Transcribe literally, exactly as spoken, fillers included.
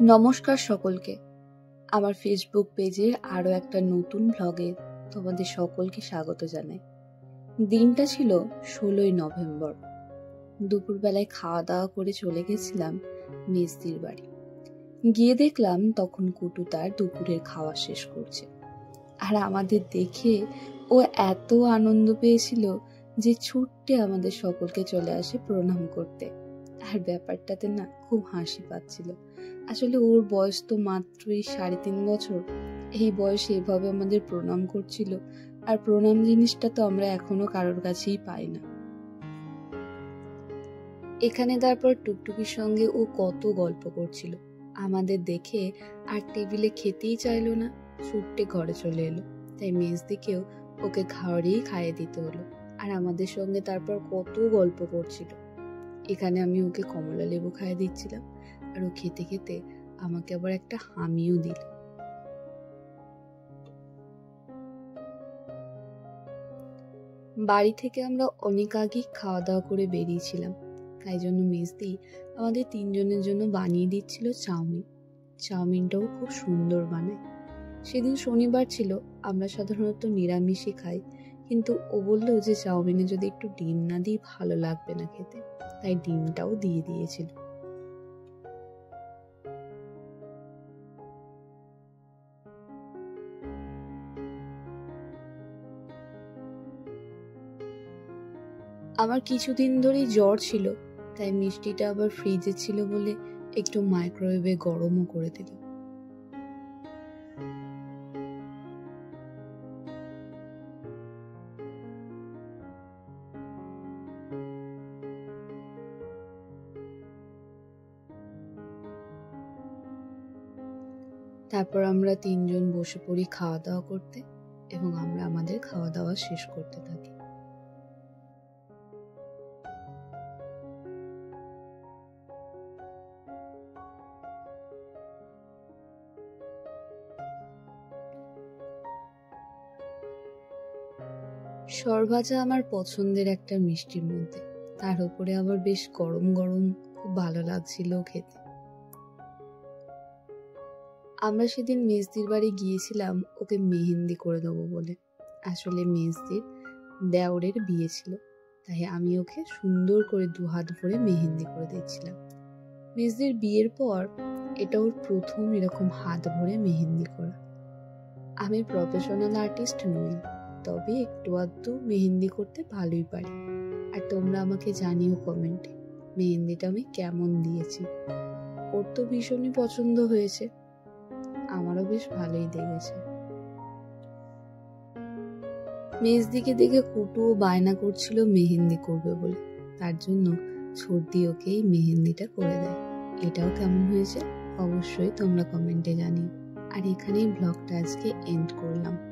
নমস্কার সকলকে। আমার ফেসবুক পেজের আরও একটা নতুন ব্লগে তোমাদের সকলকে স্বাগত জানাই। দিনটা ছিল ষোলোই নভেম্বর। দুপুরবেলায় খাওয়া দাওয়া করে চলে গেছিলাম মেজদির বাড়ি। গিয়ে দেখলাম তখন কুটু তার দুপুরের খাওয়া শেষ করছে, আর আমাদের দেখে ও এত আনন্দ পেয়েছিল যে ছুটতে আমাদের সকলকে চলে আসে প্রণাম করতে। আর ব্যাপারটাতে না খুব হাসি পাচ্ছিল। আসলে ওর বয়স তো মাত্রই সাড়ে তিন বছর। এই বয়সে এভাবে আমাদের প্রণাম করছিল, আর প্রণাম জিনিসটা তো আমরা এখনো কারোর কাছেই পাই না। এখানে তারপর টুকটুকির সঙ্গে ও কত গল্প করছিল। আমাদের দেখে আর টেবিলে খেতেই চাইলো না, ছুটতে ঘরে চলে এলো। তাই মেজদিকেও ওকে ঘরেই খাইয়ে দিতে হলো। আর আমাদের সঙ্গে তারপর কত গল্প করছিল। এখানে আমি ওকে কমলা লেবু খাইয়ে দিচ্ছিলাম, আর ও খেতে খেতে আমাকে আবার একটা হামিও দিল। বাড়ি থেকে আমরা অনেক আগেই খাওয়া দাওয়া করে বেরিয়েছিলাম, তাই জন্য মেজদি আমাদের তিনজনের জন্য বানিয়ে দিচ্ছিল চাউমিন। চাউমিনটাও খুব সুন্দর বানায়। সেদিন শনিবার ছিল, আমরা সাধারণত নিরামিষই খাই, কিন্তু ও বললো যে চাউমিনে যদি একটু ডিম না দিই ভালো লাগবে না খেতে, তাই ডিমটাও দিয়ে দিয়েছিল। আমার কিছুদিন ধরেই জ্বর ছিল, তাই মিষ্টিটা আবার ফ্রিজে ছিল বলে একটু মাইক্রোওয়েভে গরমও করে দিল। তারপর আমরা তিনজন বসে পড়ি খাওয়া দাওয়া করতে, এবং আমরা আমাদের খাওয়া দাওয়া শেষ করতে থাকি। সরভাজা আমার পছন্দের একটা মিষ্টির মধ্যে, তার উপরে আবার বেশ গরম গরম, খুব ভালো লাগছিল খেতে। আমরা সেদিন মেজদির বাড়ি গিয়েছিলাম ওকে মেহেন্দি করে দেবো বলে। আসলে মেজদির দেওরের বিয়ে ছিল, তাই আমি ওকে সুন্দর করে দু হাত ভরে মেহেন্দি করে দিচ্ছিলাম। মেজদির বিয়ের পর এটা ওর প্রথম এরকম হাত ভরে মেহেন্দি করা। আমি প্রফেশনাল আর্টিস্ট নই, তবে একটু আধটু মেহেন্দি করতে ভালোই পারি। আর তোমরা আমাকে জানিও কমেন্টে মেহেন্দিটা আমি কেমন দিয়েছি। ওর তো ভীষণই পছন্দ হয়েছে, আমারও বেশ ভালোই লেগেছে। মেজদিকে দেখে কুটুও বায়না করছিল মেহেন্দি করবে বলে, তার জন্য সর্দি ওকেই মেহেন্দিটা করে দেয়। এটাও কেমন হয়েছে অবশ্যই তোমরা কমেন্টে জানিও। আর এখানেই ব্লগটা আজকে এন্ড করলাম।